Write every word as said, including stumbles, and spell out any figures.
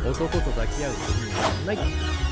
男と抱き合う意味はない。